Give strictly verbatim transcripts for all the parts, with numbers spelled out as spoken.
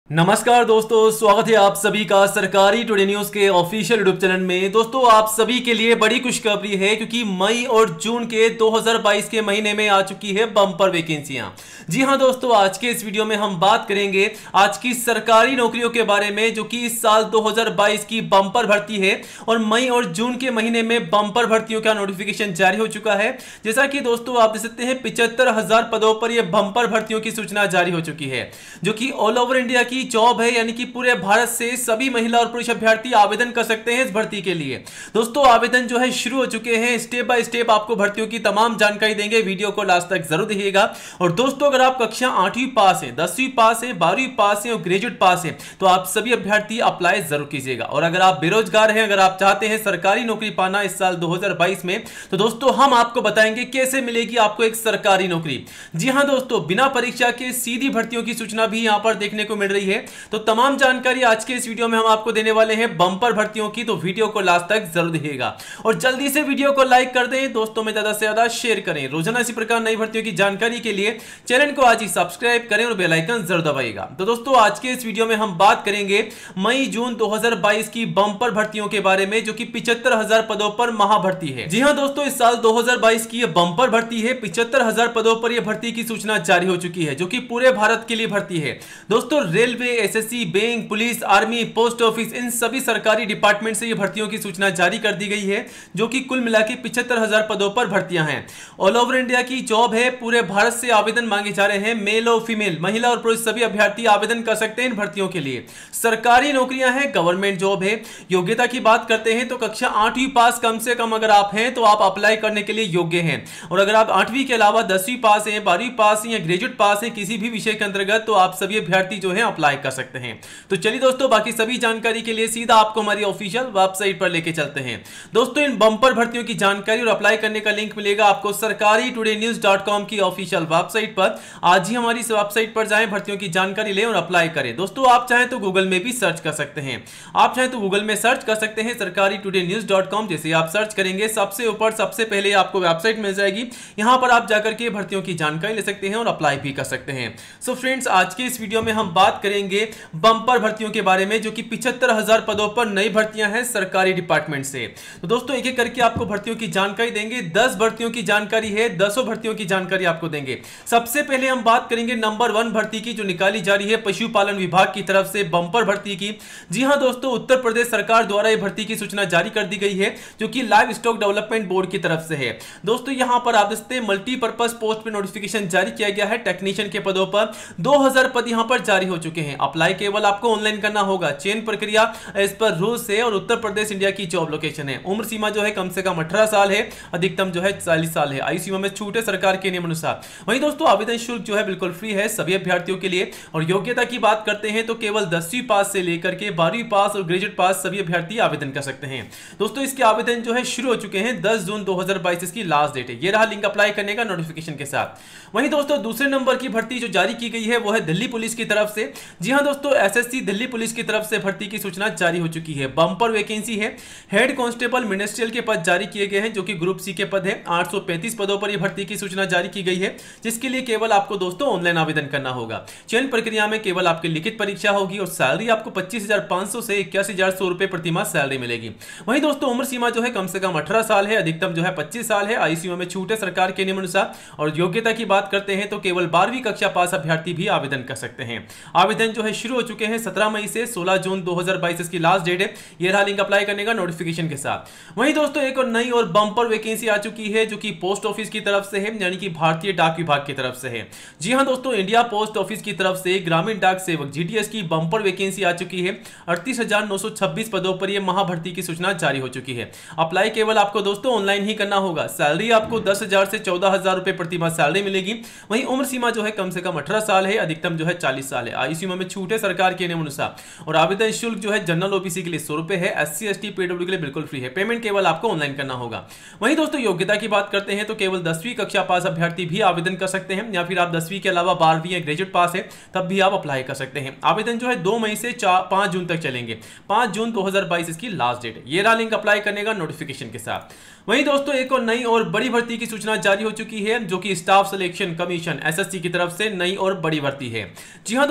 नमस्कार दोस्तों, स्वागत है आप सभी का सरकारी टुडे न्यूज के ऑफिशियल यूट्यूब चैनल में। दोस्तों आप सभी के लिए बड़ी खुशखबरी है क्योंकि मई और जून के दो हज़ार बाईस के महीने में आ चुकी है बम्पर वैकेंसियां। जी हां दोस्तों, आज के इस वीडियो में हम बात करेंगे आज की सरकारी नौकरियों के बारे में जो कि इस साल दो हज़ार बाईस की बम्पर भर्ती है और मई और जून के महीने में बम्पर भर्तियों का नोटिफिकेशन जारी हो चुका है। जैसा कि दोस्तों आप देख सकते हैं पिछहत्तर हजार पदों पर यह बम्पर भर्तियों की सूचना जारी हो चुकी है जो कि ऑल ओवर इंडिया की जॉब है, यानी कि पूरे भारत से सभी महिला और पुरुष अभ्यर्थी आवेदन कर सकते हैं इस भर्ती के लिए। दोस्तों आवेदन जो है शुरू हो चुके हैं, स्टेप बाय स्टेप आपको भर्तियों की तमाम जानकारी देंगे, वीडियो को लास्ट तक जरूर देखिएगा। और दोस्तों अगर आप कक्षा आठवीं पास है, दसवीं पास है, बारहवीं पास है और ग्रेजुएट पास है तो आप सभी अभ्यर्थी अप्लाई जरूर कीजिएगा। और अगर आप बेरोजगार हैं, अगर आप चाहते हैं सरकारी नौकरी पाना इस साल दो हज़ार बाईस में, तो दोस्तों हम आपको बताएंगे कैसे मिलेगी आपको एक सरकारी नौकरी। जी हां दोस्तों, बिना परीक्षा के सीधी भर्तियों की सूचना भी यहां पर देखने को मिल रही है। तो तमाम जानकारी आज के इस वीडियो में हम आपको देने वाले हैं बम्पर भर्तियों की, तो वीडियो को लास्ट तक जरूर देखिएगा और जल्दी से वीडियो को लाइक कर दें, दोस्तों में ज्यादा से ज्यादा शेयर करें। रोजाना इसी प्रकार नई भर्तियों की जानकारी के लिए चैनल को आज ही सब्सक्राइब करें और बेल आइकन जरूर दबाइएगा। तो दोस्तों आज के इस वीडियो में हम बात करेंगे मई जून दो हज़ार बाईस की बम्पर भर्तियों के बारे में जो कि पिछहत्तर हजार पदों पर महाभर्ती है। जी हां दोस्तों, इस साल दो हज़ार बाईस की यह बम्पर भर्ती है। पिछहत्तर हजार पदों पर यह भर्ती की सूचना जारी हो चुकी है जो कि पूरे भारत के लिए भर्ती है। दोस्तों railway, SSC, bank, police, army, post office, इन सभी सरकारी डिपार्टमेंट से ये भर्तियों की सूचना जारी कर दी गई है जो कि कुल मिलाकर पिछहत्तर हजार पदों पर भर्तियां हैं। ऑल ओवर इंडिया की जॉब है, पूरे भारत से आवेदन मांगे जा रहे हैं। मेल और फीमेल, महिला और पुरुष सभी अभ्यर्थी आवेदन कर सकते हैं इन भर्तियों के लिए। सरकारी नौकरियां हैं, गवर्नमेंट जॉब है। योग्यता की बात करते हैं तो कक्षा आठवीं पास कम से कम अगर आप हैं तो आप अप्लाई करने के लिए योग्य हैं। और अगर आप आठवीं के अलावा दसवीं पास हैं, बारहवीं पास हैं या ग्रेजुएट पास हैं किसी भी विषय के अंतर्गत, तो आप सभी अभ्यर्थी जो है अप्लाई कर सकते हैं। तो चलिए दोस्तों, बाकी सभी जानकारी के लिए सीधा आपको हमारी ऑफिशियल वेबसाइट पर लेके चलते हैं। दोस्तों इन बम्पर भर्तियों की जानकारी और अप्लाई करने का लिंक मिलेगा आपको Sarkari today news dot com की ऑफिशियल वेबसाइट पर। आज ही हमारी इस वेबसाइट पर जाएं, भर्तियों की जानकारी लें और अप्लाई करें। दोस्तों आप चाहें तो गूगल में भी सर्च कर सकते हैं, आप चाहें तो गूगल में सर्च कर सकते हैं सरकारी टुडे न्यूज डॉट कॉम। जैसे आप सर्च करेंगे सबसे ऊपर सबसे पहले आपको वेबसाइट मिल जाएगी, यहां पर आप जाकर के भर्तियों की जानकारी ले सकते हैं और अप्लाई भी कर सकते हैं। सो फ्रेंड्स, आज के इस वीडियो में हम बात करेंगे बम्पर भर्तियों के बारे में जो कि पिछहत्तर हजार पदों पर नई भर्तियां हैं सरकारी डिपार्टमेंट से। तो दोस्तों एक एक करके आपको भर्तियों की जानकारी देंगे। दस भर्तियों की जानकारी है, दसों भर्तियों की जानकारी आपको देंगे। सबसे पहले हम बात करेंगे नंबर वन भर्ती की जो निकाली जा रही है पशुपालन विभाग की तरफ से, बम्पर भर्ती की। जी हां दोस्तों, उत्तर प्रदेश सरकार द्वारा यह भर्ती की सूचना जारी कर दी गई है जो कि लाइव स्टॉक डेवलपमेंट बोर्ड की तरफ से है। दोस्तों यहां पर आप देखते हैं मल्टीपर्पज पोस्ट पे नोटिफिकेशन जारी किया गया है। टेक्नीशियन के पदों पर दो हज़ार पद यहां पर जारी हो चुके हैं। अप्लाई केवल आपको ऑनलाइन करना होगा। चयन प्रक्रिया इस पर रूस है और उत्तर प्रदेश इंडिया की जॉब लोकेशन है। उम्र सीमा जो है कम से कम अठारह साल है, अधिकतम जो है चालीस साल है। आयु सीमा में छूट है सरकार के नियम अनुसार। वहीं दोस्तों आवेदन शुल्क जो है बिल्कुल फ्री है सभी अभ्यर्थियों के लिए। और योग्यता की बात करते हैं तो केवल दसवीं पास से लेकर के बारहवीं पास और ग्रेजुएट पास सभी अभ्यर्थी आवेदन कर सकते हैं। दोस्तों इसके आवेदन जो है शुरू हो चुके हैं, दस जून दो हज़ार बाईस इसकी लास्ट डेट है। ये रहा लिंक अप्लाई करने का नोटिफिकेशन के साथ। वहीं दोस्तों दूसरे नंबर की भर्ती जो जारी की गई है वो है दिल्ली पुलिस की तरफ से। जी हां दोस्तों, एसएससी दिल्ली पुलिस की तरफ से भर्ती की सूचना जारी हो चुकी है। बम्पर वैकेंसी है। हेड कांस्टेबल मिनिस्ट्रियल के पद जारी किए गए हैं जो कि ग्रुप सी के पद है। आठ सौ पैंतीस पदों पर यह भर्ती की सूचना जारी की गई है जिसके लिए केवल आपको दोस्तों ऑनलाइन आवेदन करना होगा। चयन प्रक्रिया में केवल आपकी लिखित परीक्षा होगी और सैलरी आपको पच्चीस हजार पांच सौ से इक्यासी हजार सौ रुपए प्रति माह सैलरी मिलेगी। वहीं दोस्तों उम्र सीमा जो है कम से कम अठारह साल है, अधिकतम जो है पच्चीस साल है। आयु सीमा में छूट है सरकार के नियम अनुसार। और योग्यता की बात करते हैं तो केवल बारहवीं कक्षा पास अभ्यर्थी भी आवेदन कर सकते हैं। आवेदन जो है शुरू हो चुके हैं सत्रह मई से सोलह जून दो हज़ार बाईस इसकी लास्ट डेट है। ये रहा लिंक अप्लाई करने का नोटिफिकेशन के साथ। वहीं दोस्तों एक और नई और बम्पर वैकेंसी आ चुकी है जो कि पोस्ट ऑफिस की तरफ से है, यानी कि भारतीय डाक विभाग की तरफ से है। जी हां दोस्तों, इंडिया पोस्ट ऑफिस की तरफ से ग्रामीण डाक सेवक जीडीएस की बम्पर वैकेंसी आ चुकी है। अड़तीस हजार नौ सौ छब्बीस पदों पर यह महाभर्ती की सूचना जारी हो चुकी है। अप्लाई केवल आपको दोस्तों ऑनलाइन ही करना होगा। सैलरी आपको दस हजार से चौदह हजार रुपए प्रति माह सैलरी मिलेगी। वहीं उम्र सीमा जो है कम से कम अठारह साल है, अधिकतम जो है चालीस साल है। आयु सीमा में छूट है सरकार के नियम अनुसार। और आवेदन शुल्क जो है जनरल ओबीसी के लिए सौ रुपए है, एससी एसटी पीडब्ल्यू के लिए बिल्कुल फ्री है। पेमेंट केवल आपको ऑनलाइन करना होगा। वहीं दोस्तों योग्यता की बात करते हैं तो केवल दसवीं कक्षा पास अभ्यर्थी भी आवेदन कर सकते हैं, या फिर आप दसवीं के अलावा बारहवीं या ग्रेजुएट पास है तब भी आप अप्लाई कर सकते हैं। आवेदन जो है दो मई से पांच जून तक चलेंगे। पांच जून दो हज़ार बाईस इसकी लास्ट डेट है। ये रहा लिंक अप्लाई करने का नोटिफिकेशन के साथ। वहीं दोस्तों एक और नई और बड़ी भर्ती की सूचना जारी हो चुकी है जो कि स्टाफ सिलेक्शन कमीशन एसएससी की तरफ से नई और बड़ी भर्ती है। जी हां दोस्तों, यहां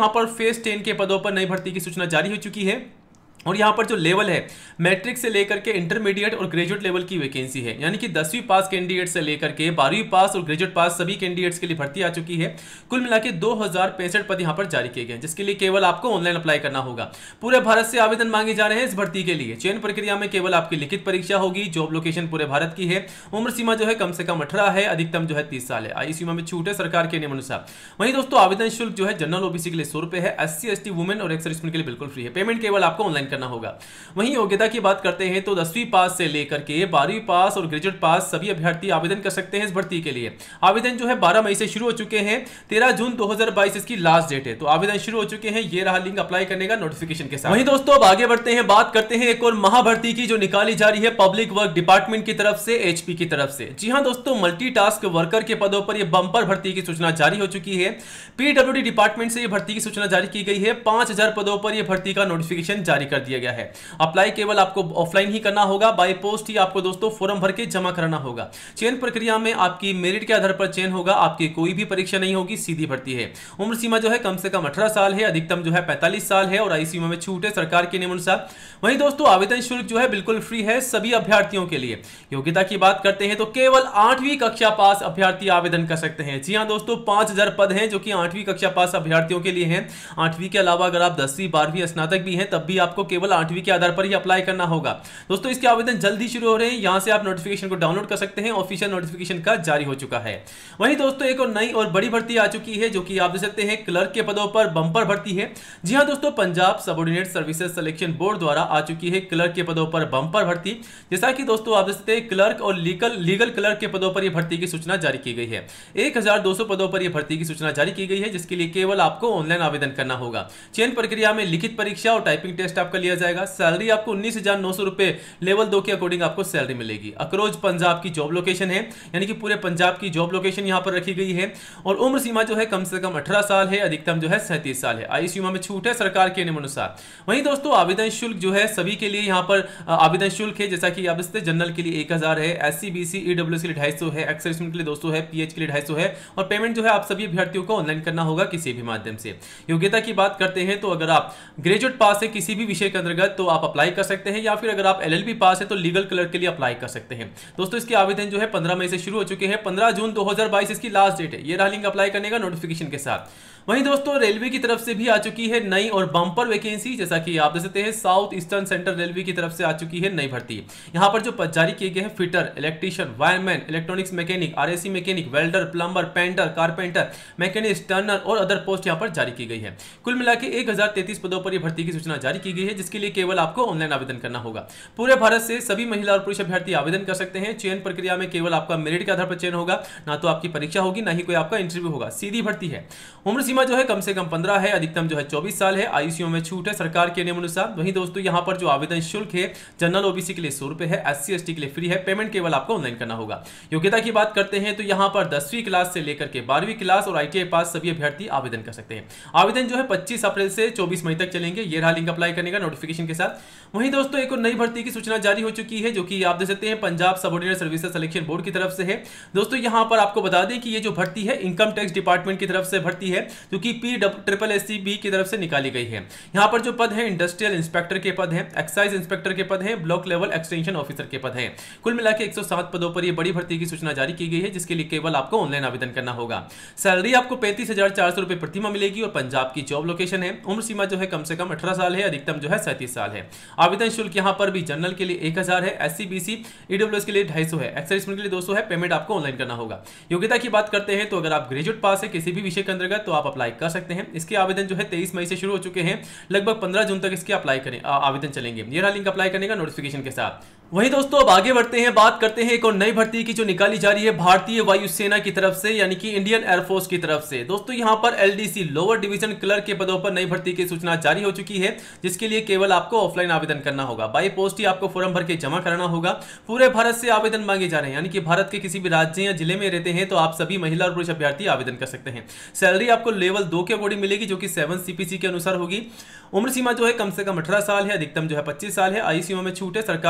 पर फेज टेन के पदों पर नई भर्ती की सूचना जारी हो चुकी है और यहाँ पर जो लेवल है मैट्रिक से लेकर के इंटरमीडिएट और ग्रेजुएट लेवल की वैकेंसी है, यानी कि दसवीं पास कैंडिडेट से लेकर के बारहवीं पास और ग्रेजुएट पास सभी कैंडिडेट्स के लिए भर्ती आ चुकी है। कुल मिला के दो हजार पैंसठ पद यहाँ पर जारी किए गए, जिसके लिए केवल आपको ऑनलाइन अप्लाई करना होगा। पूरे भारत से आवेदन मांगे जा रहे हैं इस भर्ती के लिए। चयन प्रक्रिया में केवल आपकी लिखित परीक्षा होगी। जॉब लोकेशन पूरे भारत की है। उम्र सीमा जो है कम से कम अठारह है, अधिकतम जो है तीस साल है। आई सीमा में छूट है सरकार के नियमानुसार। वहीं दोस्तों आवेदन शुल्क जो है जनरल ओबीसी के लिए सौ रुपए है, S C S T women और एक्स सर्विसमैन के लिए बिल्कुल फ्री है। पेमेंट केवल आपको ऑनलाइन करना होगा। वहीं योग्यता की बात करते हैं तो दसवीं पास से लेकर के बारहवीं पास और ग्रेजुएट पास सभी अभ्यर्थी आवेदन कर सकते हैं इस भर्ती के लिए। आवेदन जो है बारह मई से शुरू हो चुके हैं। तेरह जून दो हज़ार बाईस इसकी लास्ट डेट है, तो आवेदन शुरू हो चुके हैं। ये रहा लिंक अप्लाई करने का नोटिफिकेशन के साथ। वहीं दोस्तों अब आगे बढ़ते हैं, बात करते हैं एक और महाभर्ती की जो निकाली जा रही है पब्लिक वर्क डिपार्टमेंट की तरफ से, एचपी की तरफ से। जी हां दोस्तों, मल्टीटास्क वर्कर के पदों पर यह बंपर भर्ती की सूचना जारी हो चुकी है। पीडब्ल्यूडी डिपार्टमेंट से यह भर्ती की सूचना जारी की गई है। पांच हजार पदों पर यह भर्ती का नोटिफिकेशन जारी कर दिया गया है। अप्लाई केवल आपको ऑफलाइन ही करना होगा। बाय पोस्ट ही आपको दोस्तों फॉर्म भर के जमा कराना होगा। चयन प्रक्रिया में आपकी मेरिट के आधार पर चयन होगा। आपकी कोई भी परीक्षा नहीं होगी, सीधी भर्ती है। उम्र सीमा जो है कम से कम अठारह साल है, अधिकतम जो है पैंतालीस साल है और आई सीमा में छूट है सरकार के नियमानुसार। वहीं दोस्तों आवेदन शुल्क जो है बिल्कुल फ्री है सभी अभ्यर्थियों के लिए। योग्यता की बात करते हैं तो केवल आठवीं कक्षा पास अभ्यर्थी आवेदन कर सकते हैं। जी हां दोस्तों, पांच हजार पद हैं जो कि आठवीं कक्षा पास अभ्यर्थियों के लिए हैं। आठवीं के अलावा अगर आप दसवीं बारहवीं स्नातक भी हैं तब भी आपको केवल आठवीं के आधार पर ही अप्लाई करना होगा। दोस्तों इसके आवेदन जल्दी शुरू हो रहे हैं। यहां से आप नोटिफिकेशन को डाउनलोड कर सकते हैं। ऑफिशियल नोटिफिकेशन का जारी हो चुका है। वहीं दोस्तों एक और नई और बड़ी भर्ती आ चुकी है जो कि आप देख सकते हैं क्लर्क के पदों पर बंपर भर्ती है। जी हां दोस्तों, Punjab subordinate services selection board द्वारा आ चुकी है क्लर्क के पदों पर बंपर भर्ती। जैसा कि दोस्तों आप देख सकते हैं क्लर्क और लीगल लीगल क्लर्क के पदों पर यह भर्ती की सूचना जारी की गई है। एक हजार दो सौ पदों पर यह भर्ती की सूचना जारी की गई है, जिसके लिए केवल आपको ऑनलाइन आवेदन करना होगा। चयन प्रक्रिया में लिखित परीक्षा और टाइपिंग टेस्ट आपका लिया जाएगा। सैलरी आपको उन्नीस हजार नौ सौ रुपए लेवल दो के अकॉर्डिंग आपको सैलरी मिलेगी। अक्रोज पंजाब की जॉब लोकेशन है, यानी कि पूरे पंजाब की जॉब लोकेशन यहां पर रखी गई है। और उम्र सीमा जो है कम से कम अठारह साल है, अधिकतम जो है सैंतीस साल है। आई सीमा में छूट है सरकार के नियमानुसार। वहीं दोस्तों आवेदन शुल्क जो है सभी के लिए यहां पर आवेदन शुल्क है, जैसा कि आप इससे जनरल के लिए एक हजार है, एससी बीसी ईडब्ल्यूएस के लिए ढाई सौ है, एक्स सर्विसमैन के लिए दो सौ है, पीएच के लिए ढाई सौ है। और पेमेंट जो है आप सभी अभ्यर्थियों को ऑनलाइन करना होगा किसी भी माध्यम से। योग्यता की बात करते हैं तो अगर आप ग्रेजुएट पास है किसी भी विषय के अंतर्गत तो आप अप्लाई कर सकते हैं, या फिर अगर आप एलएलबी पास है तो लीगल क्लर्क के लिए अप्लाई कर सकते हैं। दोस्तों इसके आवेदन जो है पंद्रह मई से शुरू हो चुके हैं। पंद्रह जून दो हज़ार बाईस इसकी लास्ट डेट है। ये रहा लिंक अप्लाई करने का नोटिफिकेशन के साथ। वहीं दोस्तों रेलवे की तरफ से भी आ चुकी है नई और बंपर वैकेंसी, जैसा कि आप देख सकते हैं साउथ ईस्टर्न सेंट्रल रेलवे की तरफ से आ चुकी है नई भर्ती। यहां पर जो पद जारी किए गए हैं fitter, electrician, wireman, electronics mechanic, RAC mechanic, welder, plumber, painter, carpenter, machinist, turner और अदर पोस्ट यहां पर जारी की गई है। कुल मिला के एक हजार तैंतीस पदों पर यह भर्ती की सूचना जारी की गई है, जिसके लिए केवल आपको ऑनलाइन आवेदन करना होगा। पूरे भारत से सभी महिला और पुरुष अभ्यर्थी आवेदन कर सकते हैं। चयन प्रक्रिया में केवल आपका मेरिट के आधार पर चयन होगा, ना तो आपकी परीक्षा होगी ना ही कोई आपका इंटरव्यू होगा, सीधी भर्ती है। उम्र सीमा जो है कम से कम पंद्रह है, अधिकतम जो है चौबीस साल है। आईसीयू में छूट है सरकार के नियमानुसार। वहीं दोस्तों यहां पर जो आवेदन शुल्क है जनरल ओबीसी के लिए सौ रुपए है, एससी एसटी के लिए फ्री है। पेमेंट केवल आपको ऑनलाइन करना होगा। योग्यता की बात करते हैं तो यहां पर दसवीं क्लास से लेकर के बारहवीं क्लास और आईटीआई पास सभी अभ्यर्थी आवेदन कर सकते हैं। आवेदन जो है पच्चीस अप्रैल से चौबीस मई तक चलेंगे। ये रहा लिंक अप्लाई करने का नोटिफिकेशन के साथ। वहीं दोस्तों एक और नई भर्ती की सूचना जारी हो चुकी है, जो कि आप देख सकते हैं Punjab subordinate services selection board की तरफ से है। दोस्तों यहां पर आपको बता दें कि ये जो भर्ती है इनकम टैक्स डिपार्टमेंट की तरफ से भर्ती है, जो कि P triple S C B की तरफ से निकाली गई है। यहां पर जो पद है इंडस्ट्रियल इंस्पेक्टर के पद हैं, एक्साइज इंस्पेक्टर के पद हैं, ब्लॉक लेवल एक्सटेंशन ऑफिसर के पद हैं। कुल मिला के एक सौ सात पदों पर यह बड़ी भर्ती की सूचना जारी की गई है, जिसके लिए केवल आपको ऑनलाइन आवेदन करना होगा। सैलरी आपको पैंतीस हजार चार सौ रुपए प्रति माह मिलेगी और पंजाब की जॉब लोकेशन है। उम्र सीमा जो है कम से कम अठारह साल है, अधिकतम जो है सैंतीस साल है। आवेदन शुल्क यहां पर भी जनरल के लिए एक हजार है, एससी बीसी ईडब्ल्यूएस के लिए ढाई सौ है, एक्स सर्विसमैन के लिए दो सौ है। पेमेंट आपको ऑनलाइन करना होगा। योग्यता की बात करते हैं तो अगर आप ग्रेजुएट पास है किसी भी विषय के अंतर्गत तो आप अप्लाई कर सकते हैं। इसके आवेदन जो है तेईस मई से शुरू हो चुके हैं। लगभग पंद्रह जून तक इसके अप्लाई करें आवेदन चलेंगे। ये रहा लिंक अप्लाई करने का नोटिफिकेशन के साथ। वहीं दोस्तों अब आगे बढ़ते हैं, बात करते हैं एक और नई भर्ती की जो निकाली जा रही है भारतीय वायुसेना की तरफ से, यानी कि इंडियन एयरफोर्स की तरफ से। दोस्तों यहां पर एलडीसी लोअर डिवीजन क्लर्क के पदों पर नई भर्ती की सूचना जारी हो चुकी है, जिसके लिए केवल आपको ऑफलाइन आवेदन करना होगा। बाई पोस्ट ही आपको फॉर्म भर के जमा कराना होगा। पूरे भारत से आवेदन मांगे जा रहे हैं, यानी कि भारत के किसी भी राज्य या जिले में रहते हैं तो आप सभी महिला और पुरुष अभ्यर्थी आवेदन कर सकते हैं। सैलरी आपको लेवल दो के अकॉर्डिंग मिलेगी, जो कि सेवन सीपीसी के अनुसार होगी। उम्र सीमा जो है कम से कम अठारह साल है, अधिकतम जो है पच्चीस साल है। आई सीमा में छूट है सरकार के नियमानुसार।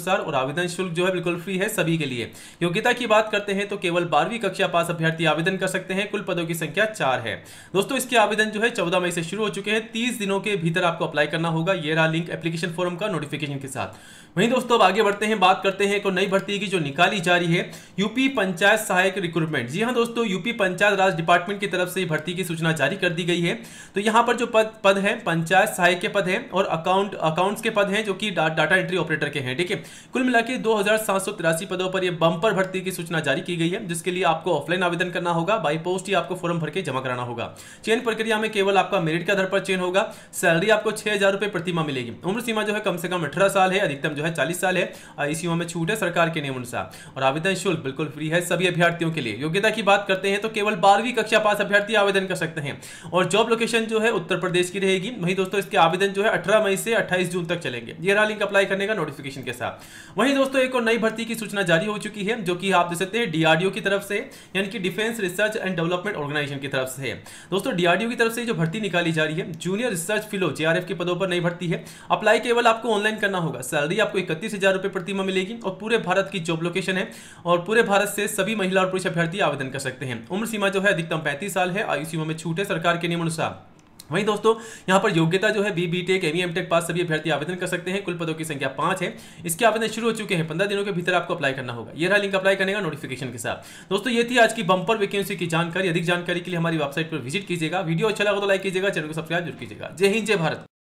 अनुसार और आवेदन शुल्क जो है बिल्कुल फ्री है सभी के लिए। योग्यता की बात करते हैं तो केवल बारहवीं कक्षा पास अभ्यर्थी आवेदन कर सकते हैं। कुल पदों की संख्या चार है। दोस्तों इसके आवेदन जो है चौदह मई से शुरू हो चुके हैं। तीस दिनों के भीतर आपको अप्लाई करना होगा। ये रहा लिंक एप्लीकेशन फॉर्म का नोटिफिकेशन के साथ। वहीं दोस्तों अब आगे बढ़ते हैं, बात करते हैं एक नई भर्ती की जो निकाली जा रही है, यूपी पंचायत सहायक रिक्रूटमेंट। जी हां दोस्तों, यूपी पंचायत राज डिपार्टमेंट की तरफ से भर्ती की सूचना जारी कर दी गई है। तो यहां पर जो पद पद है पंचायत सहायक के पद हैं और अकाउंट अकाउंट्स के पद हैं जो कि डा, डाटा एंट्री ऑपरेटर के हैं। ठीक है, कुल मिलाकर दो हजार सात सौ तिरासी पदों पर यह बंपर भर्ती की सूचना जारी की गई है, जिसके लिए आपको ऑफलाइन आवेदन करना होगा। बाई पोस्ट ही आपको फॉर्म भर के जमा कराना होगा। चयन प्रक्रिया में केवल आपका मेरिट के आधार पर चयन होगा। सैलरी आपको छह हजार रुपए प्रति माह मिलेगी। उम्र सीमा जो है कम से कम अठारह साल है, अधिकतम जो है चालीस साल है। इस सीमा में छूट है सरकार के नियम अनुसार और आवेदन शुल्क बिल्कुल फ्री है सभी अभ्यर्थियों के लिए। योग्यता की बात करते हैं तो केवल बारहवीं कक्षा पास अभ्यर्थी आवेदन कर सकते हैं और जॉब लोकेशन जो है उत्तर प्रदेश की रहेगी। वहीं दोस्तों इसके आवेदन जो है अठारह मई से अट्ठाईस जून तक चलेंगे। ये रहा लिंक अप्लाई करने का नोटिफिकेशन के साथ। वहीं दोस्तों एक और नई भर्ती की सूचना जारी हो चुकी है जो कि आप देख सकते हैं डीआरडीओ की तरफ से, यानी कि defence research and development organisation की तरफ से है। दोस्तों डीआरडीओ की तरफ से जो भर्ती निकाली जा रही है जूनियर रिसर्च फेलो जेआरएफ के पदों पर नई भर्ती है। अप्लाई केवल आपको ऑनलाइन करना होगा। सैलरी आपको इकतीस हजार रुपए प्रति माह मिलेगी और पूरे भारत की जॉब लोकेशन है और पूरे भारत से सभी महिला और पुरुष अभ्यर्थी आवेदन कर सकते हैं। उम्र सीमा जो है अधिकतम पैंतीस साल है। आयु सीमा में छूट है सरकार के नियम अनुसार। वहीं दोस्तों यहां पर योग्यता जो है B B tech M tech pass सभी अभ्यर्थी आवेदन कर सकते हैं। कुल पदों की संख्या पांच है। इसके आवेदन शुरू हो चुके हैं। पंद्रह दिनों के भीतर आपको अप्लाई करना होगा। यह रहा लिंक अप्लाई करने का नोटिफिकेशन के साथ। दोस्तों ये थी आज की बंपर वैकेंसी की जानकारी। अधिक जानकारी के लिए हमारी वेबसाइट पर विजिट कीजिएगा। वीडियो अच्छा लगा तो लाइक कीजिएगा, चैनल को सब्सक्राइब जरूर कीजिएगा। जय हिंद, जय भारत।